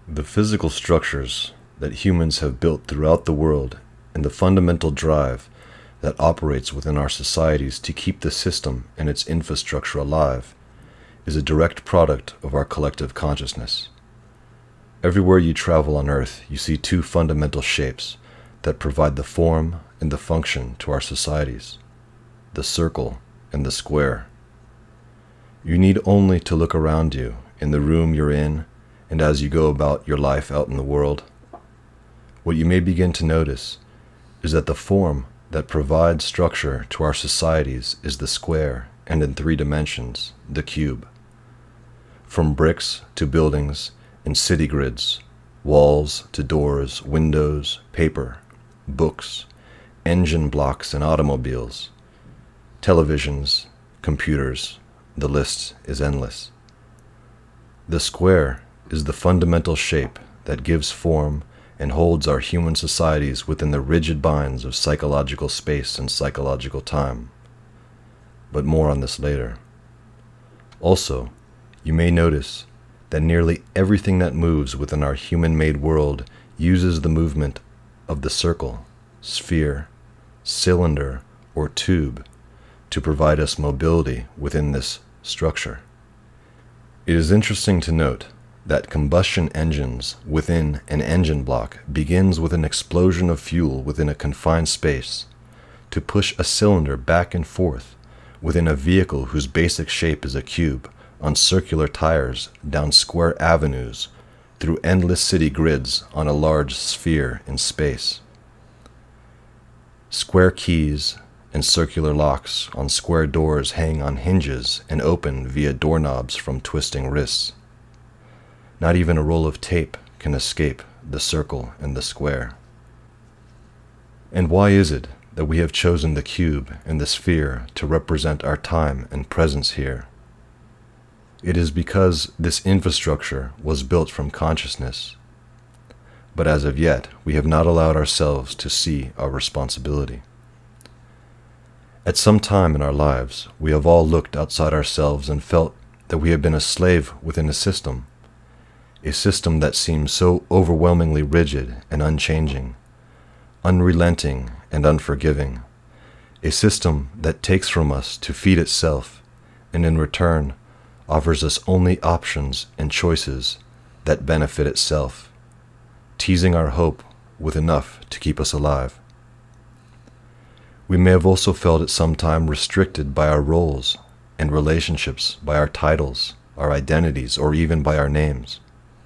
The physical structures that humans have built throughout the world and the fundamental drive that operates within our societies to keep the system and its infrastructure alive is a direct product of our collective consciousness. Everywhere you travel on Earth, you see two fundamental shapes that provide the form and the function to our societies: the circle and the square. You need only to look around you, in the room you're in, and as you go about your life out in the world. What you may begin to notice is that the form that provides structure to our societies is the square, and in 3 dimensions, the cube. From bricks to buildings and city grids, walls to doors, windows, paper, books, engine blocks and automobiles, televisions, computers, the list is endless. The square is the fundamental shape that gives form and holds our human societies within the rigid binds of psychological space and psychological time. But more on this later. Also, you may notice that nearly everything that moves within our human-made world uses the movement of the circle, sphere, cylinder, or tube to provide us mobility within this structure. It is interesting to note that combustion engines within an engine block begins with an explosion of fuel within a confined space to push a cylinder back and forth within a vehicle whose basic shape is a cube on circular tires down square avenues through endless city grids on a large sphere in space. Square keys and circular locks on square doors hang on hinges and open via doorknobs from twisting wrists. Not even a roll of tape can escape the circle and the square. And why is it that we have chosen the cube and the sphere to represent our time and presence here? It is because this infrastructure was built from consciousness. But as of yet, we have not allowed ourselves to see our responsibility. At some time in our lives, we have all looked outside ourselves and felt that we have been a slave within a system that seems so overwhelmingly rigid and unchanging, unrelenting and unforgiving, a system that takes from us to feed itself and in return offers us only options and choices that benefit itself, teasing our hope with enough to keep us alive. We may have also felt at some time restricted by our roles and relationships, by our titles, our identities, or even by our names.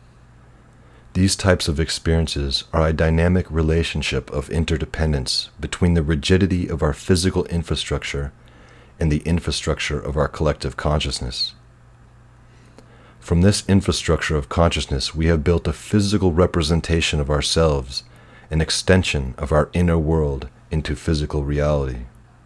These types of experiences are a dynamic relationship of interdependence between the rigidity of our physical infrastructure and the infrastructure of our collective consciousness. From this infrastructure of consciousness, we have built a physical representation of ourselves, an extension of our inner world into physical reality.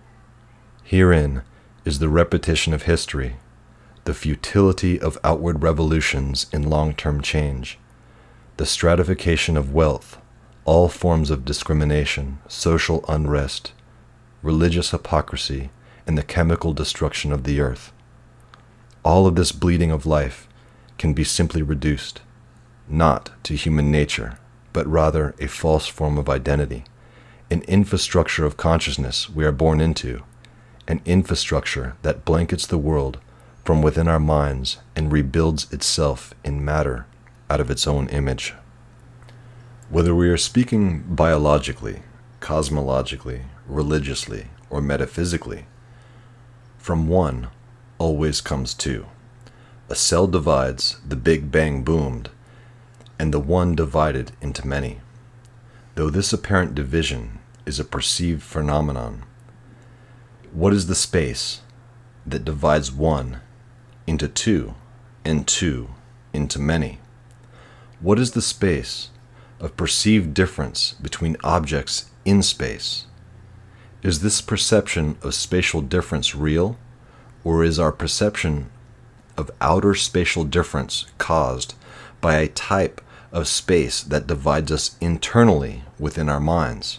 Herein is the repetition of history, the futility of outward revolutions in long-term change, the stratification of wealth, all forms of discrimination, social unrest, religious hypocrisy, and the chemical destruction of the earth. All of this bleeding of life can be simply reduced, not to human nature, but rather a false form of identity, an infrastructure of consciousness we are born into, an infrastructure that blankets the world from within our minds and rebuilds itself in matter out of its own image. Whether we are speaking biologically, cosmologically, religiously, or metaphysically, from one always comes two. A cell divides, the Big Bang boomed, and the one divided into many. Though this apparent division is a perceived phenomenon, what is the space that divides one into two and two into many? What is the space of perceived difference between objects in space? Is this perception of spatial difference real, or is our perception of outer spatial difference caused by a type of space that divides us internally within our minds?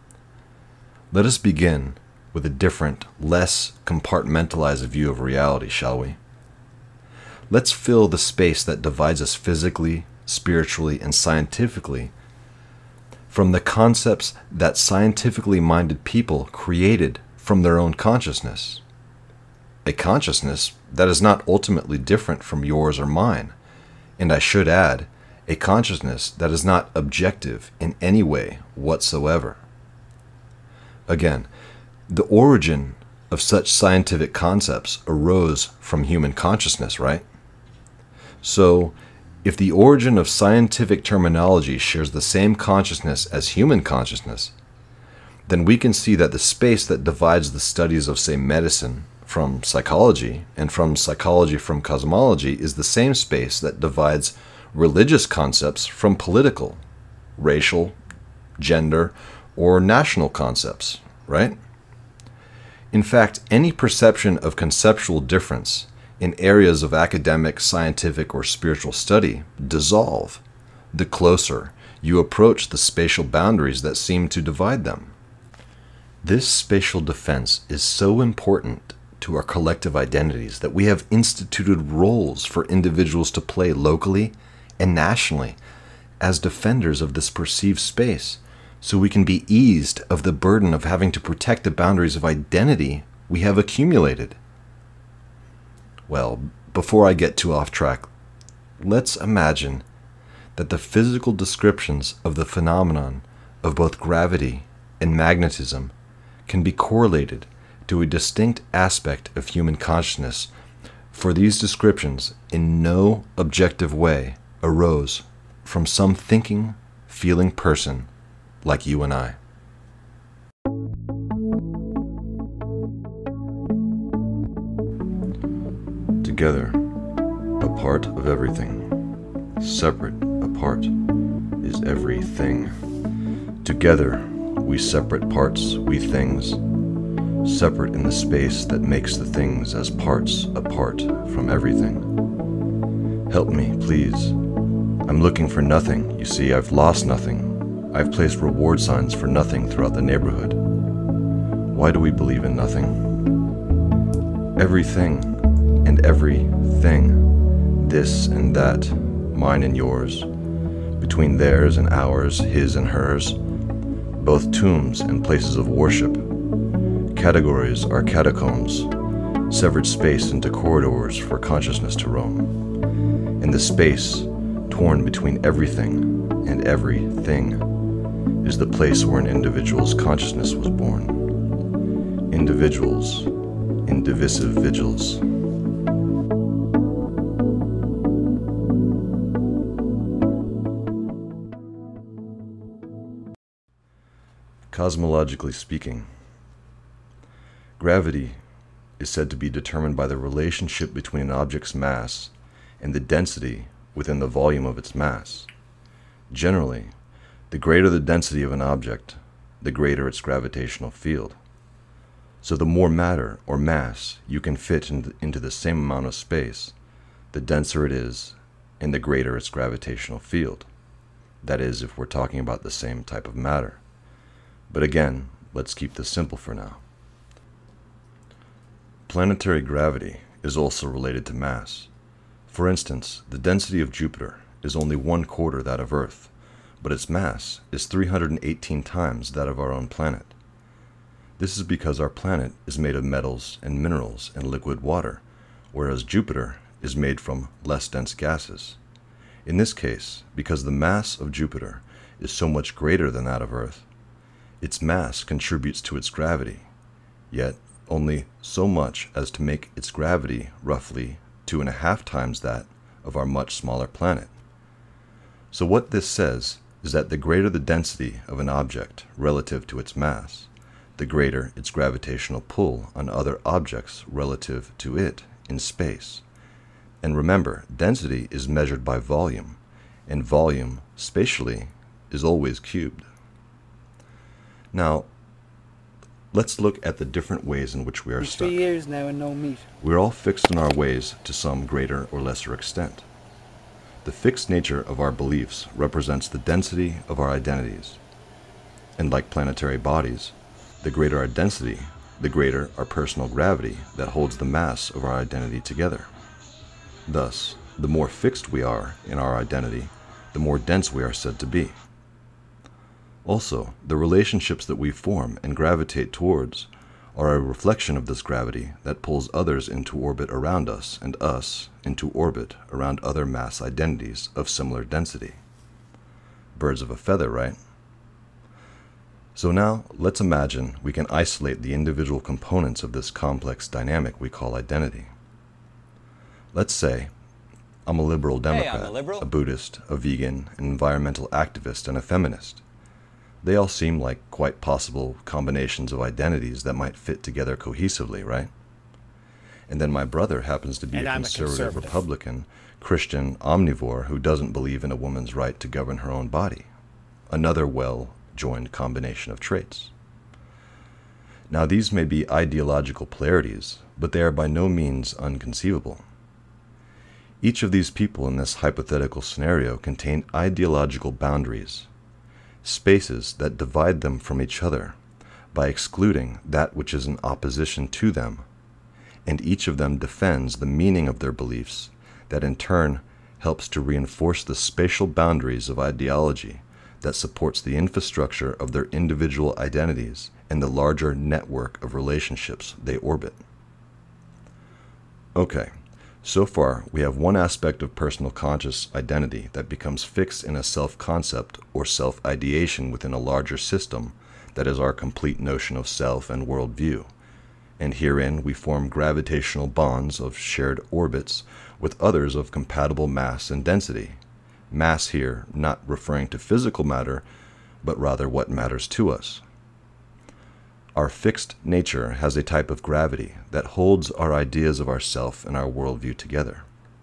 Let us begin with a different, less compartmentalized view of reality, shall we? Let's fill the space that divides us physically, spiritually, and scientifically from the concepts that scientifically minded people created from their own consciousness. A consciousness that is not ultimately different from yours or mine, and I should add, a consciousness that is not objective in any way whatsoever. Again, the origin of such scientific concepts arose from human consciousness, right? So, if the origin of scientific terminology shares the same consciousness as human consciousness, then we can see that the space that divides the studies of, say, medicine from psychology, and from psychology from cosmology, is the same space that divides religious concepts from political, racial, gender, or national concepts, right? In fact, any perception of conceptual difference in areas of academic, scientific, or spiritual study dissolve the closer you approach the spatial boundaries that seem to divide them. This spatial defense is so important to our collective identities that we have instituted roles for individuals to play locally and nationally as defenders of this perceived space, so we can be eased of the burden of having to protect the boundaries of identity we have accumulated. Well, before I get too off track, let's imagine that the physical descriptions of the phenomenon of both gravity and magnetism can be correlated to a distinct aspect of human consciousness, for these descriptions in no objective way arose from some thinking, feeling person like you and I. Together, a part of everything. Separate, apart, is everything. Together, we separate parts, we things. Separate in the space that makes the things as parts apart from everything. Help me, please. I'm looking for nothing. You see, I've lost nothing. I've placed reward signs for nothing throughout the neighborhood. Why do we believe in nothing? Everything and everything, this and that, mine and yours, between theirs and ours, his and hers, both tombs and places of worship. Categories are catacombs, severed space into corridors for consciousness to roam. And the space, torn between everything and everything, is the place where an individual's consciousness was born. Individuals in divisive vigils. Cosmologically speaking, gravity is said to be determined by the relationship between an object's mass and the density within the volume of its mass. Generally, the greater the density of an object, the greater its gravitational field. So the more matter or mass you can fit into the same amount of space, the denser it is and the greater its gravitational field. That is, if we're talking about the same type of matter. But again, let's keep this simple for now. Planetary gravity is also related to mass. For instance, the density of Jupiter is only 1/4 that of Earth, but its mass is 318 times that of our own planet. This is because our planet is made of metals and minerals and liquid water, whereas Jupiter is made from less dense gases. In this case, because the mass of Jupiter is so much greater than that of Earth, its mass contributes to its gravity, yet only so much as to make its gravity roughly 2.5 times that of our much smaller planet. So what this says is that the greater the density of an object relative to its mass, the greater its gravitational pull on other objects relative to it in space. And remember, density is measured by volume, and volume, spatially, is always cubed. Now, let's look at the different ways in which we are stuck. 3 years now and no meat. We're all fixed in our ways to some greater or lesser extent. The fixed nature of our beliefs represents the density of our identities. And like planetary bodies, the greater our density, the greater our personal gravity that holds the mass of our identity together. Thus, the more fixed we are in our identity, the more dense we are said to be. Also, the relationships that we form and gravitate towards are a reflection of this gravity that pulls others into orbit around us and us into orbit around other mass identities of similar density. Birds of a feather, right? So now, let's imagine we can isolate the individual components of this complex dynamic we call identity. Let's say I'm a liberal Democrat, a Buddhist, a vegan, an environmental activist, and a feminist. They all seem like quite possible combinations of identities that might fit together cohesively, right? And then my brother happens to be a conservative Republican, Christian omnivore who doesn't believe in a woman's right to govern her own body. Another well-joined combination of traits. Now these may be ideological polarities, but they are by no means unconceivable. Each of these people in this hypothetical scenario contain ideological boundaries, spaces that divide them from each other by excluding that which is in opposition to them, and each of them defends the meaning of their beliefs that in turn helps to reinforce the spatial boundaries of ideology that supports the infrastructure of their individual identities and the larger network of relationships they orbit. Okay. So far, we have one aspect of personal conscious identity that becomes fixed in a self-concept or self-ideation within a larger system that is our complete notion of self and worldview. And herein we form gravitational bonds of shared orbits with others of compatible mass and density. Mass here not referring to physical matter, but rather what matters to us. Our fixed nature has a type of gravity that holds our ideas of ourself and our worldview together.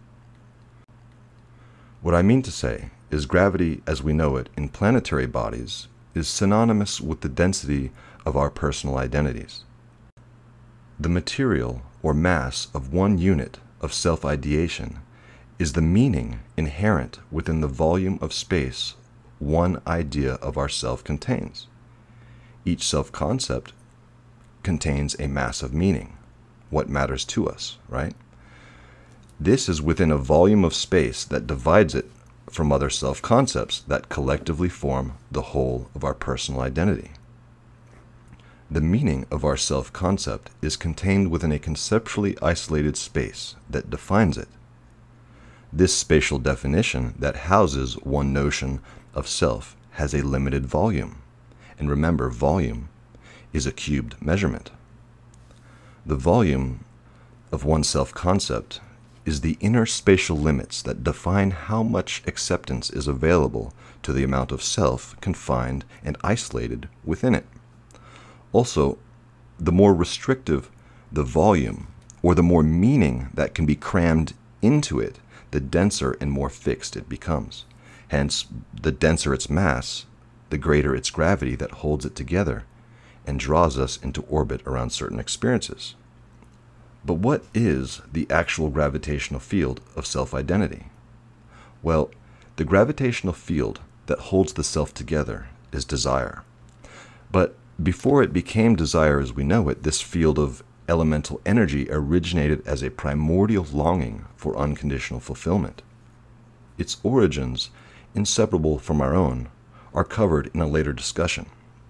What I mean to say is gravity as we know it in planetary bodies is synonymous with the density of our personal identities. The material or mass of one unit of self-ideation is the meaning inherent within the volume of space one idea of ourself contains. Each self-concept contains a mass of meaning, what matters to us, right? This is within a volume of space that divides it from other self-concepts that collectively form the whole of our personal identity. The meaning of our self-concept is contained within a conceptually isolated space that defines it. This spatial definition that houses one notion of self has a limited volume. And remember, volume is a cubed measurement. The volume of one self-concept is the inner spatial limits that define how much acceptance is available to the amount of self confined and isolated within it. Also, the more restrictive the volume, or the more meaning that can be crammed into it, the denser and more fixed it becomes. Hence, the denser its mass, the greater its gravity that holds it together and draws us into orbit around certain experiences. But what is the actual gravitational field of self-identity? Well, the gravitational field that holds the self together is desire. But before it became desire as we know it, this field of elemental energy originated as a primordial longing for unconditional fulfillment. Its origins, inseparable from our own, are covered in a later discussion.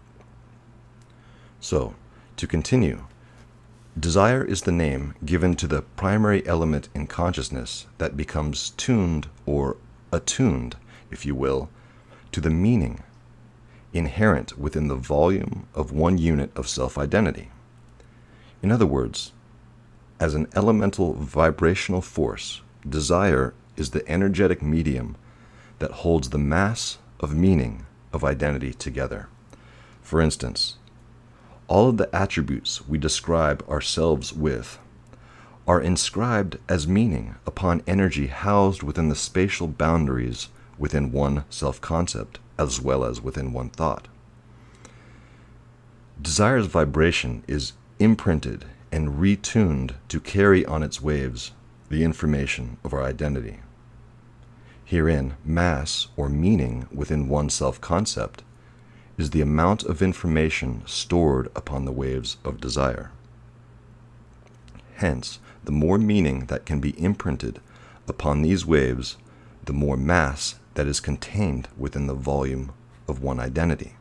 So, to continue, desire is the name given to the primary element in consciousness that becomes tuned or attuned, if you will, to the meaning inherent within the volume of one unit of self-identity. In other words, as an elemental vibrational force, desire is the energetic medium that holds the mass of meaning of identity together. For instance, all of the attributes we describe ourselves with are inscribed as meaning upon energy housed within the spatial boundaries within one self-concept as well as within one thought. Desire's vibration is imprinted and retuned to carry on its waves the information of our identity. Herein, mass or meaning within one self-concept is the amount of information stored upon the waves of desire. Hence, the more meaning that can be imprinted upon these waves, the more mass that is contained within the volume of one identity.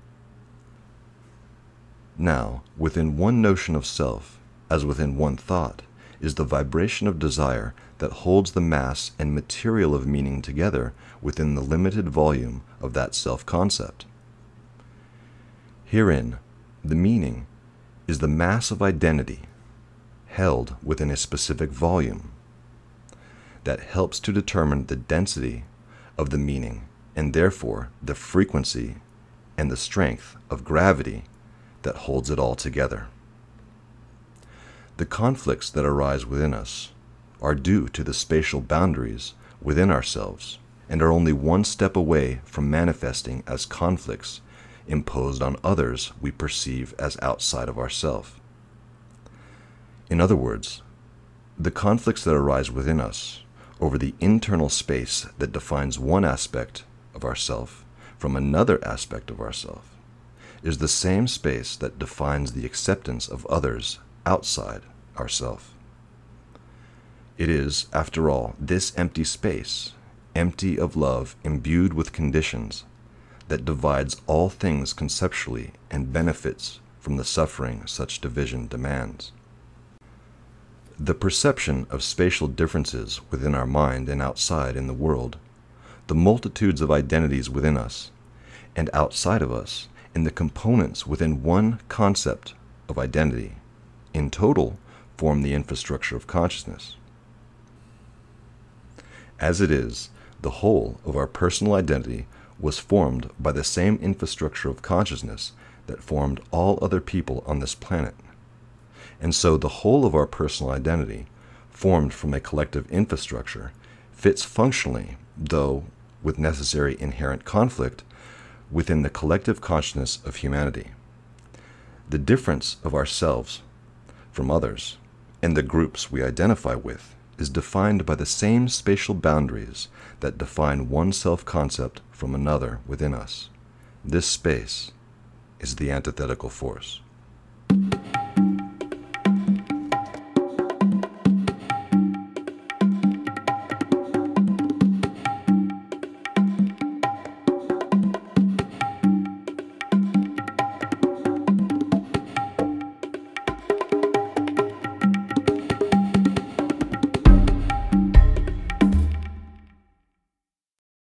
Now, within one notion of self, as within one thought, is the vibration of desire that holds the mass and material of meaning together within the limited volume of that self-concept. Herein, the meaning is the mass of identity held within a specific volume that helps to determine the density of the meaning and therefore the frequency and the strength of gravity that holds it all together. The conflicts that arise within us are due to the spatial boundaries within ourselves and are only one step away from manifesting as conflicts imposed on others we perceive as outside of ourself. In other words, the conflicts that arise within us over the internal space that defines one aspect of ourself from another aspect of ourself is the same space that defines the acceptance of others outside ourself. It is, after all, this empty space, empty of love, imbued with conditions, that divides all things conceptually and benefits from the suffering such division demands. The perception of spatial differences within our mind and outside in the world, the multitudes of identities within us and outside of us, and the components within one concept of identity, in total, form the infrastructure of consciousness. As it is, the whole of our personal identity was formed by the same infrastructure of consciousness that formed all other people on this planet. And so the whole of our personal identity, formed from a collective infrastructure, fits functionally, though with necessary inherent conflict, within the collective consciousness of humanity. The difference of ourselves from others and the groups we identify with is defined by the same spatial boundaries that define one self-concept from another within us. This space is the antithetical force.